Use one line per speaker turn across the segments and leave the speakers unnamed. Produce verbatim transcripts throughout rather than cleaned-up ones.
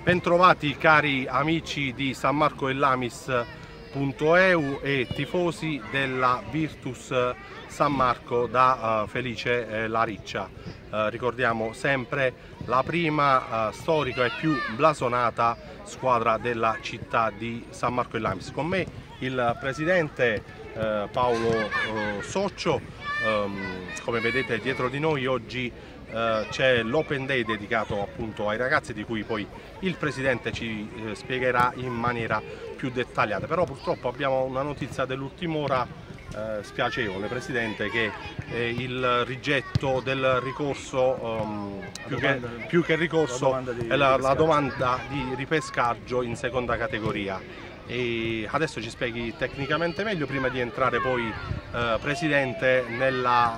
Bentrovati cari amici di San Marco e Lamis punto e u e tifosi della Virtus San Marco da uh, Felice eh, La Riccia. Uh, ricordiamo sempre la prima uh, storica e più blasonata squadra della città di San Marco e Lamis. Con me il presidente uh, Paolo uh, Soccio. Um, come vedete dietro di noi oggi uh, c'è l'Open Day dedicato appunto ai ragazzi, di cui poi il presidente ci uh, spiegherà in maniera più dettagliata. Però purtroppo abbiamo una notizia dell'ultima ora uh, spiacevole, presidente, che eh, il rigetto del ricorso, um, più, domanda, che, più che ricorso, la domanda, è la, la domanda di ripescaggio in seconda categoria. E adesso ci spieghi tecnicamente meglio, prima di entrare poi eh, presidente nella,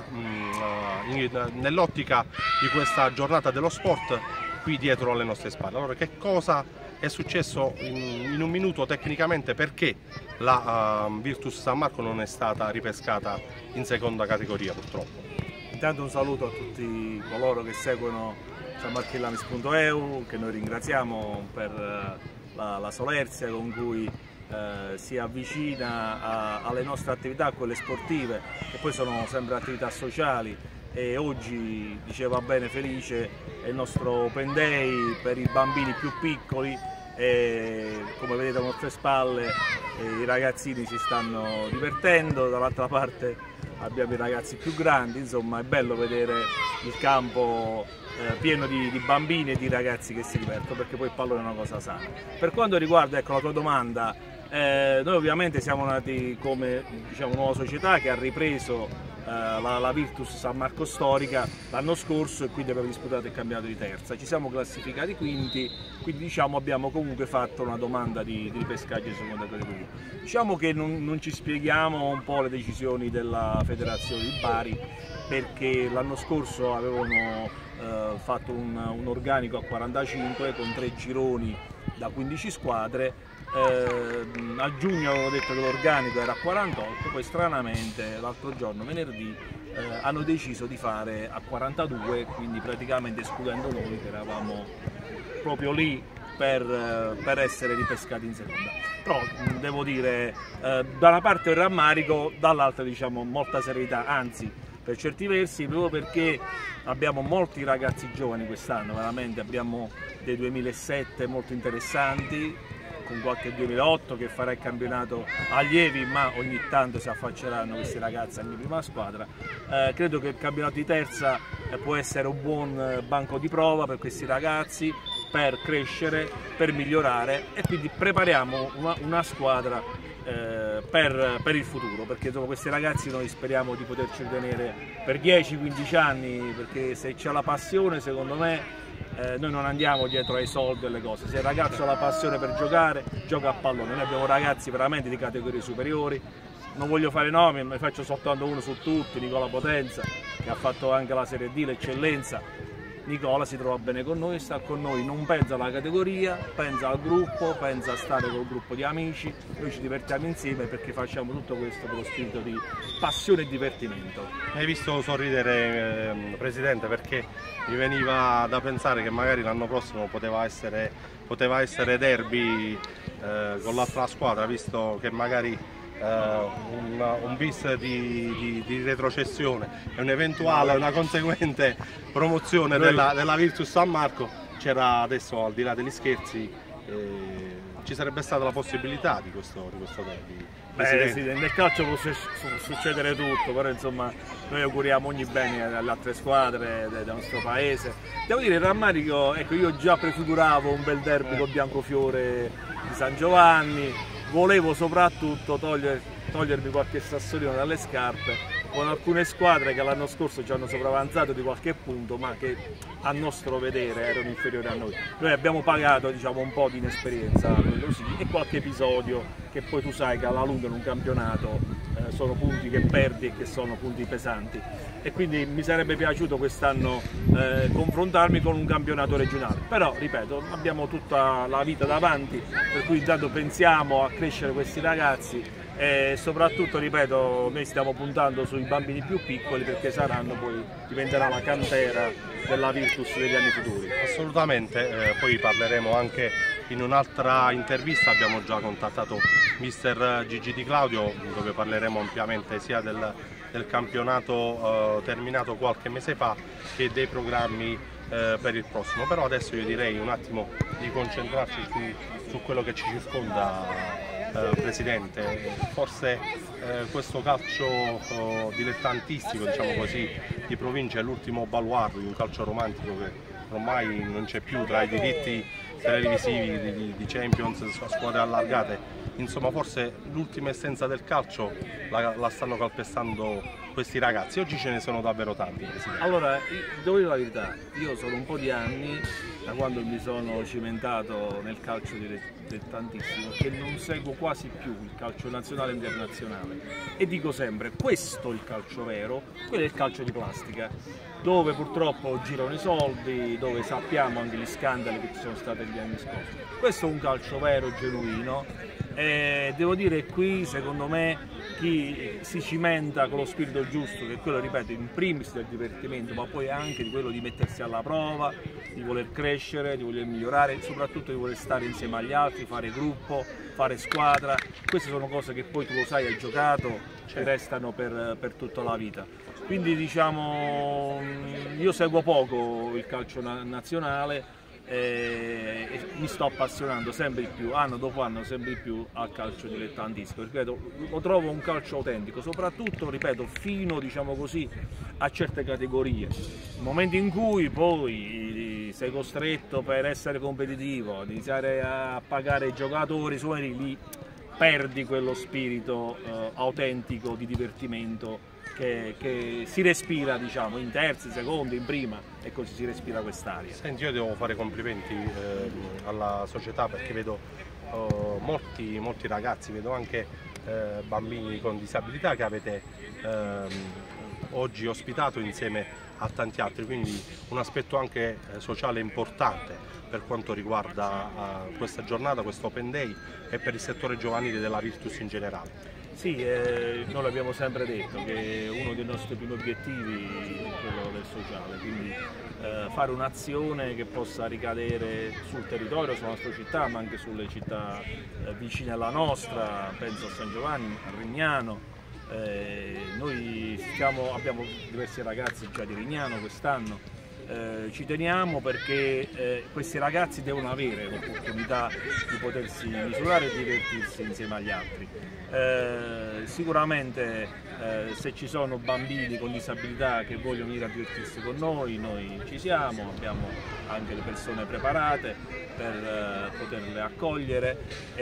uh, nell'ottica di questa giornata dello sport qui dietro alle nostre spalle. Allora, che cosa è successo in, in un minuto tecnicamente, perché la uh, Virtus San Marco non è stata ripescata in seconda categoria purtroppo?
Intanto un saluto a tutti coloro che seguono San Marco e Lamis punto e u, che noi ringraziamo per La, la solerzia con cui eh, si avvicina a, alle nostre attività, quelle sportive, che poi sono sempre attività sociali. E oggi, diceva bene Felice, è il nostro Open Day per i bambini più piccoli e, come vedete alle nostre spalle, eh, i ragazzini si stanno divertendo, dall'altra parte abbiamo i ragazzi più grandi. Insomma, è bello vedere il campo Eh, pieno di, di bambini e di ragazzi che si divertono, perché poi il pallone è una cosa sana. Per quanto riguarda, ecco, la tua domanda, eh, noi ovviamente siamo nati come, diciamo, nuova società che ha ripreso eh, la, la Virtus San Marco storica l'anno scorso, e quindi abbiamo disputato il campionato di terza. Ci siamo classificati quinti, quindi diciamo abbiamo comunque fatto una domanda di, di ripescaggio in seconda categoria. Diciamo che non, non ci spieghiamo un po' le decisioni della federazione di Bari, perché l'anno scorso avevano Uh, fatto un, un organico a quarantacinque con tre gironi da quindici squadre. Uh, a giugno avevano detto che l'organico era a quarantotto, poi stranamente l'altro giorno, venerdì, uh, hanno deciso di fare a quarantadue, quindi praticamente escludendo noi che eravamo proprio lì per, uh, per essere ripescati in seconda. Però mh, devo dire, uh, da una parte il rammarico, dall'altra diciamo molta serenità, anzi per certi versi, proprio perché abbiamo molti ragazzi giovani quest'anno, veramente abbiamo dei duemilasette molto interessanti, con qualche duemilaotto che farà il campionato allievi, ma ogni tanto si affacceranno questi ragazzi anche in prima squadra. Eh, credo che il campionato di terza eh, può essere un buon banco di prova per questi ragazzi, per crescere, per migliorare, e quindi prepariamo una, una squadra Eh, per, per il futuro, perché dopo questi ragazzi noi speriamo di poterci tenere per dieci quindici anni, perché se c'è la passione, secondo me, eh, noi non andiamo dietro ai soldi e alle cose. Se il ragazzo ha la passione per giocare, gioca a pallone. Noi abbiamo ragazzi veramente di categorie superiori, non voglio fare nomi, ma faccio soltanto uno su tutti, Nicola Potenza, che ha fatto anche la Serie D, l'eccellenza. Nicola si trova bene con noi, sta con noi, non pensa alla categoria, pensa al gruppo, pensa a stare col gruppo di amici. Noi ci divertiamo insieme perché facciamo tutto questo con lo spirito di passione e divertimento.
Hai visto sorridere, eh, presidente, perché mi veniva da pensare che magari l'anno prossimo poteva essere, poteva essere derby eh, con l'altra squadra, visto che magari Uh, un, un bis di, di, di retrocessione e un'eventuale, una conseguente promozione della, della Virtus San Marco. C'era adesso, al di là degli scherzi, eh, ci sarebbe stata la possibilità di questo, di questo derby.
Beh, sì, nel calcio può succedere tutto, però insomma noi auguriamo ogni bene alle altre squadre del nostro paese. Devo dire, il rammarico, ecco, io già prefiguravo un bel derby col Biancofiore di San Giovanni. Volevo soprattutto togliere, togliermi qualche sassolino dalle scarpe con alcune squadre che l'anno scorso ci hanno sopravanzato di qualche punto, ma che a nostro vedere erano inferiori a noi. Noi abbiamo pagato, diciamo, un po' di inesperienza, quello sì, e qualche episodio che poi tu sai che alla lunga in un campionato eh, sono punti che perdi e che sono punti pesanti. E quindi mi sarebbe piaciuto quest'anno eh, confrontarmi con un campionato regionale, però ripeto, abbiamo tutta la vita davanti, per cui intanto pensiamo a crescere questi ragazzi e soprattutto, ripeto, noi stiamo puntando sui bambini più piccoli perché saranno poi, diventerà la cantera della Virtus degli anni futuri.
Assolutamente, eh, poi parleremo anche in un'altra intervista, abbiamo già contattato mister Gigi Di Claudio dove parleremo ampiamente sia del, del campionato eh, terminato qualche mese fa che dei programmi eh, per il prossimo, però adesso io direi un attimo di concentrarci su, su quello che ci circonda. Eh, Presidente, forse eh, questo calcio oh, dilettantistico, diciamo così, di provincia è l'ultimo baluardo di un calcio romantico che ormai non c'è più tra i diritti televisivi di, di Champions, squadre allargate, insomma forse l'ultima essenza del calcio la, la stanno calpestando questi ragazzi. Oggi ce ne sono davvero tanti, Presidente.
Allora, devo dire la verità, io sono un po' di anni, da quando mi sono cimentato nel calcio dilettantissimo, che non seguo quasi più il calcio nazionale e internazionale e dico sempre, questo è il calcio vero, quello è il calcio di plastica, dove purtroppo girano i soldi, dove sappiamo anche gli scandali che ci sono stati negli anni scorsi. Questo è un calcio vero, genuino, e devo dire qui secondo me chi si cimenta con lo spirito giusto, che è quello, ripeto, in primis del divertimento, ma poi anche di quello di mettersi alla prova, di voler crescere, di voler migliorare, soprattutto di voler stare insieme agli altri, fare gruppo, fare squadra. Queste sono cose che poi tu lo sai, hai giocato e restano per, per tutta la vita. Quindi diciamo, io seguo poco il calcio na nazionale e, e mi sto appassionando sempre di più, anno dopo anno, sempre di più al calcio dilettantistico. Ripeto, lo trovo un calcio autentico, soprattutto, ripeto, fino, diciamo così, a certe categorie. Nel momento in cui poi sei costretto, per essere competitivo, ad iniziare a pagare i giocatori, lì perdi quello spirito eh, autentico di divertimento Che, che si respira, diciamo, in terza, in seconda, in prima, e così si respira quest'aria.
Senti, io devo fare complimenti eh, alla società perché vedo oh, molti, molti ragazzi, vedo anche eh, bambini con disabilità che avete eh, oggi ospitato insieme a tanti altri, quindi un aspetto anche eh, sociale importante per quanto riguarda eh, questa giornata, questo Open Day e per il settore giovanile della Virtus in generale.
Sì, eh, noi l'abbiamo sempre detto che uno dei nostri primi obiettivi è quello del sociale, quindi eh, fare un'azione che possa ricadere sul territorio, sulla nostra città, ma anche sulle città eh, vicine alla nostra, penso a San Giovanni, a Rignano. Eh, noi stiamo, abbiamo diversi ragazzi già di Rignano quest'anno. Eh, ci teniamo perché eh, questi ragazzi devono avere l'opportunità di potersi misurare e divertirsi insieme agli altri. Eh, sicuramente eh, se ci sono bambini con disabilità che vogliono venire a divertirsi con noi, noi ci siamo, abbiamo anche le persone preparate per eh, poterle accogliere.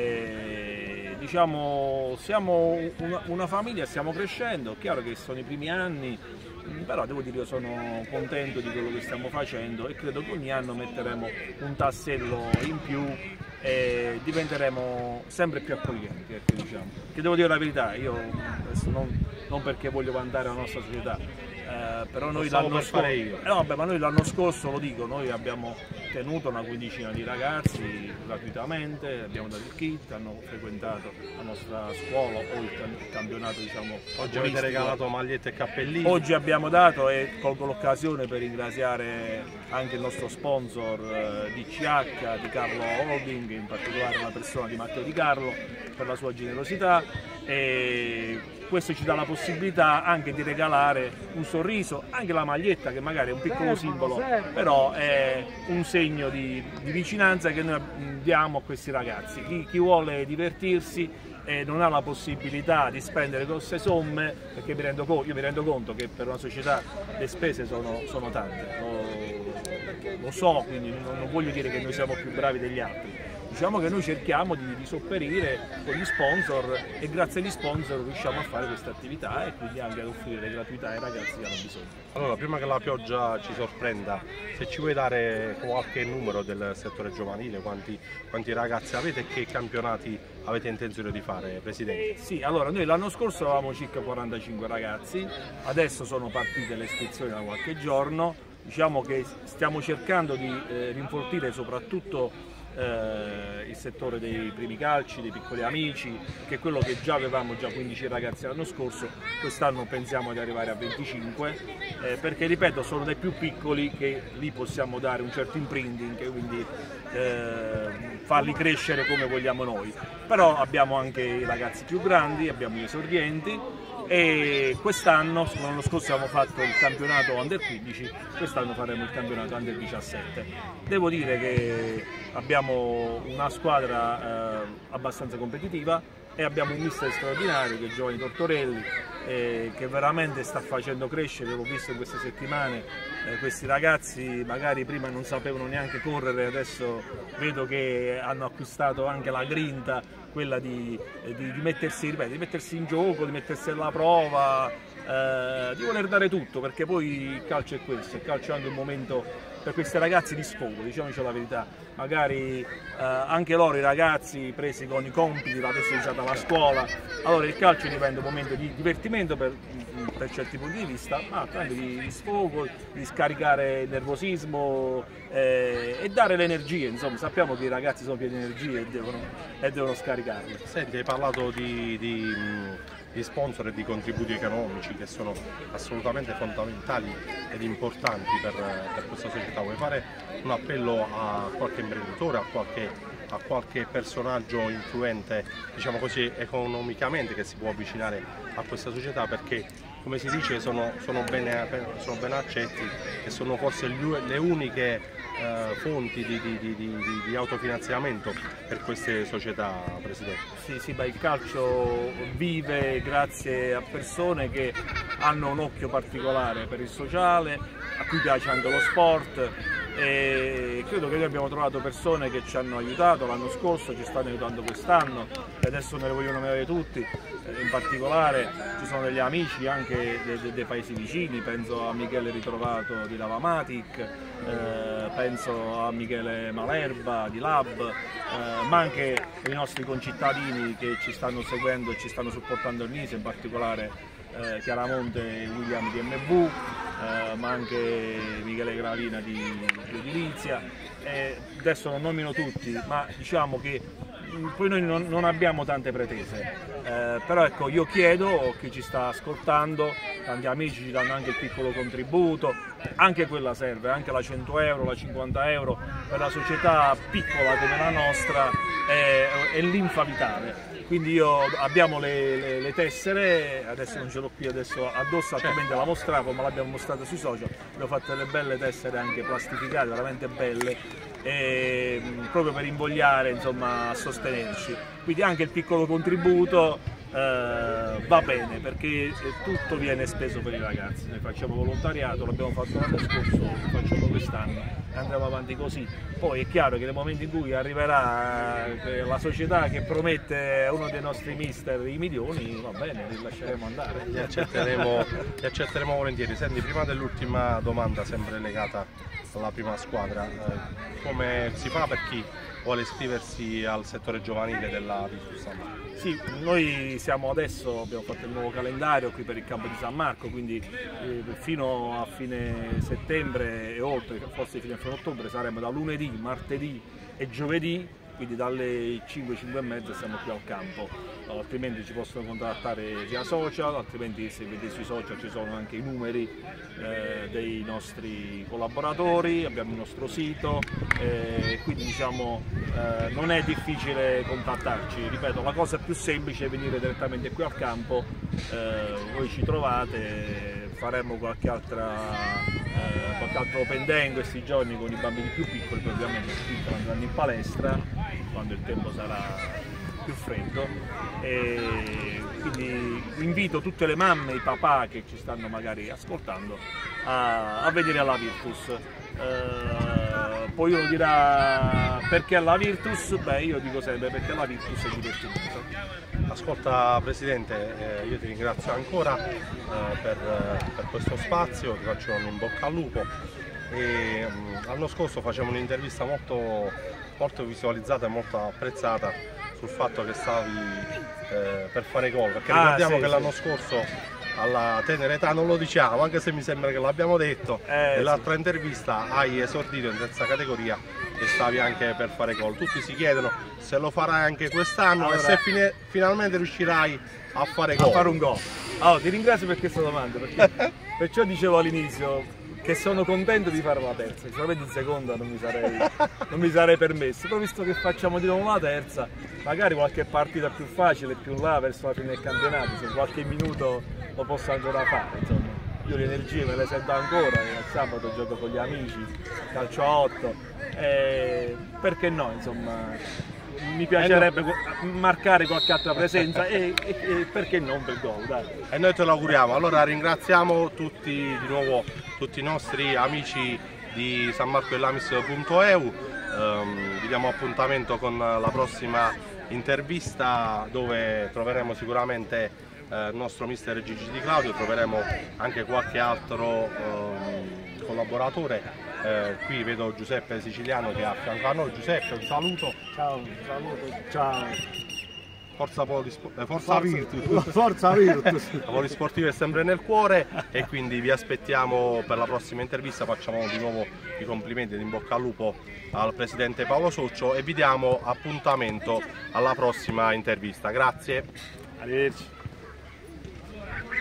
E, diciamo, siamo una, una famiglia, stiamo crescendo, è chiaro che sono i primi anni, però devo dire che sono contento di quello che stiamo facendo e credo che ogni anno metteremo un tassello in più e diventeremo sempre più accoglienti, ecco, diciamo. Che devo dire la verità, io adesso non, non perché voglio vantare la nostra società, eh, però noi l'anno scorso, eh, no, vabbè, ma noi l'anno scorso, lo dico, noi abbiamo tenuto una quindicina di ragazzi gratuitamente, abbiamo dato il kit, hanno frequentato la nostra scuola o il, il campionato, diciamo.
Oggi avete regalato magliette e cappellini.
Oggi abbiamo dato, e colgo l'occasione per ringraziare anche il nostro sponsor eh, D C H, di Carlo Holding, in particolare una persona di Matteo Di Carlo, per la sua generosità, e questo ci dà la possibilità anche di regalare un sorriso, anche la maglietta che magari è un piccolo simbolo, però è un segno di, di vicinanza che noi diamo a questi ragazzi. Chi, chi vuole divertirsi e non ha la possibilità di spendere grosse somme, perché mi rendo, io mi rendo conto che per una società le spese sono, sono tante, lo, lo so, quindi non, non voglio dire che noi siamo più bravi degli altri. Diciamo che noi cerchiamo di, di sopperire con gli sponsor e grazie agli sponsor riusciamo a fare questa attività e quindi anche ad offrire le gratuità ai ragazzi che hanno bisogno.
Allora, prima che la pioggia ci sorprenda, se ci vuoi dare qualche numero del settore giovanile, quanti, quanti ragazzi avete e che campionati avete intenzione di fare, Presidente?
Sì, allora noi l'anno scorso avevamo circa quarantacinque ragazzi, adesso sono partite le iscrizioni da qualche giorno. diciamo che stiamo cercando di eh, rinfortire soprattutto Eh, il settore dei primi calci, dei piccoli amici, che è quello che già avevamo già quindici ragazzi l'anno scorso. Quest'anno pensiamo di arrivare a venticinque, eh, perché ripeto, sono dai più piccoli che lì possiamo dare un certo imprinting e quindi eh, farli crescere come vogliamo noi. Però abbiamo anche i ragazzi più grandi, abbiamo gli esordienti, e quest'anno, l'anno scorso abbiamo fatto il campionato under quindici, quest'anno faremo il campionato under diciassette. Devo dire che abbiamo una squadra eh, abbastanza competitiva e abbiamo un mister straordinario che è Giovanni Tortorelli, eh, che veramente sta facendo crescere. L'ho visto in queste settimane, eh, questi ragazzi magari prima non sapevano neanche correre, adesso vedo che hanno acquistato anche la grinta, quella di, di, di, mettersi, ripeto, di mettersi in gioco, di mettersi alla prova, eh, di voler dare tutto, perché poi il calcio è questo, il calcio è anche un momento per questi ragazzi di sfogo, diciamoci la verità. Magari eh, anche loro, i ragazzi presi con i compiti, adesso è iniziata la scuola, allora il calcio diventa un momento di divertimento per, per certi punti di vista, ma anche di, di sfogo, di scaricare il nervosismo eh, e dare le energie. Insomma, sappiamo che i ragazzi sono pieni di energie e devono, e devono scaricarle.
Senti, hai parlato di, di, di sponsor e di contributi economici che sono assolutamente fondamentali ed importanti per, per questa società. Vuoi fare un appello a qualche imprenditore, a qualche, a qualche personaggio influente, diciamo così, economicamente, che si può avvicinare a questa società, perché come si dice sono, sono, ben, sono ben accetti e sono forse le uniche eh, fonti di, di, di, di, di autofinanziamento per queste società, Presidente?
Sì, sì, beh, il calcio vive grazie a persone che hanno un occhio particolare per il sociale, a cui piace anche lo sport, e credo che noi abbiamo trovato persone che ci hanno aiutato l'anno scorso, ci stanno aiutando quest'anno e adesso ne voglio nominare tutti. In particolare ci sono degli amici anche dei, dei, dei paesi vicini, penso a Michele Ritrovato di Lavamatic, eh, penso a Michele Malerba di Lab, eh, ma anche i nostri concittadini che ci stanno seguendo e ci stanno supportando il Nise, in particolare eh, Chiaramonte e William di M V, eh, ma anche Michele Gravina di, di Edilizia. Eh, adesso non nomino tutti, ma diciamo che poi noi non, non abbiamo tante pretese, eh, però ecco, io chiedo a chi ci sta ascoltando, tanti amici ci danno anche il piccolo contributo, anche quella serve, anche la cento euro, la cinquanta euro, per la società piccola come la nostra è, è linfa vitale. Quindi io, abbiamo le, le, le tessere, adesso non ce l'ho qui adesso addosso, altrimenti la mostravo, ma l'abbiamo mostrata sui social, abbiamo fatto delle belle tessere anche plastificate, veramente belle, e, proprio per invogliare, insomma, a sostenerci. Quindi anche il piccolo contributo eh, va bene, perché tutto viene speso per i ragazzi. Noi facciamo volontariato, l'abbiamo fatto l'anno scorso, lo facciamo quest'anno e andremo avanti così. Poi è chiaro che nel momento in cui arriverà la società che promette uno dei nostri mister i milioni, va bene, li lasceremo andare.
Li accetteremo, li accetteremo volentieri. Senti, prima dell'ultima domanda, sempre legata alla prima squadra, eh, come si fa per chi vuole iscriversi al settore giovanile della Virtus San Marco?
Sì, noi siamo adesso, abbiamo fatto il nuovo calendario qui per il campo di San Marco, quindi eh, fino a fine settembre e oltre, forse fino a fine ottobre, saremo da lunedì, martedì e giovedì, quindi dalle cinque, cinque e mezza siamo qui al campo, altrimenti ci possono contattare via social, altrimenti se vedete sui social ci sono anche i numeri eh, dei nostri collaboratori, abbiamo il nostro sito, eh, quindi diciamo eh, non è difficile contattarci. Ripeto, la cosa più semplice è venire direttamente qui al campo, eh, voi ci trovate, faremo qualche altra eh, qualche altro open day in questi giorni con i bambini più piccoli, che ovviamente andranno in palestra quando il tempo sarà più freddo, e quindi invito tutte le mamme e i papà che ci stanno magari ascoltando a, a venire alla Virtus. Eh, poi uno dirà perché alla Virtus? Beh, io dico sempre perché la Virtus è divertimento.
Ascolta Presidente, eh, io ti ringrazio ancora eh, per, per questo spazio, ti faccio un in bocca al lupo. E, mh, l'anno scorso facevamo un'intervista molto, molto visualizzata e molto apprezzata sul fatto che stavi eh, per fare gol, perché
ah,
ricordiamo
sì,
che
sì.
l'anno scorso alla tenera età non lo diciamo, anche se mi sembra che l'abbiamo detto,
eh,
nell'altra
sì.
intervista hai esordito in terza categoria e stavi anche per fare gol. Tutti si chiedono se lo farai anche quest'anno
allora,
e se fine, finalmente riuscirai a fare gol.
A fare un gol. Allora, ti ringrazio per questa domanda, perché perciò dicevo all'inizio che sono contento di fare la terza, sicuramente in seconda non mi sarei, non mi sarei permesso, però visto che facciamo di nuovo la terza, magari qualche partita più facile, più là verso la fine del campionato, se qualche minuto lo posso ancora fare, insomma. Io le energie me le sento ancora, il sabato gioco con gli amici, calcio a otto, e perché no, insomma. Mi piacerebbe marcare qualche altra presenza e, e, e perché non per gol, dai.
E noi te lo auguriamo. Allora ringraziamo tutti di nuovo tutti i nostri amici di San Marco e Lamis punto e u, um, vi diamo appuntamento con la prossima intervista dove troveremo sicuramente eh, il nostro mister Gigi Di Claudio, troveremo anche qualche altro um, collaboratore. Eh, qui vedo Giuseppe Siciliano che è a fianco a noi. Giuseppe, un saluto.
Ciao, saluto, ciao.
Forza, Polispor eh, Forza Virtus.
Forza Virtus.
La Polisportiva è sempre nel cuore e quindi vi aspettiamo per la prossima intervista. Facciamo di nuovo i complimenti ed in bocca al lupo al presidente Paolo Soccio e vi diamo appuntamento alla prossima intervista. Grazie.
Arrivederci.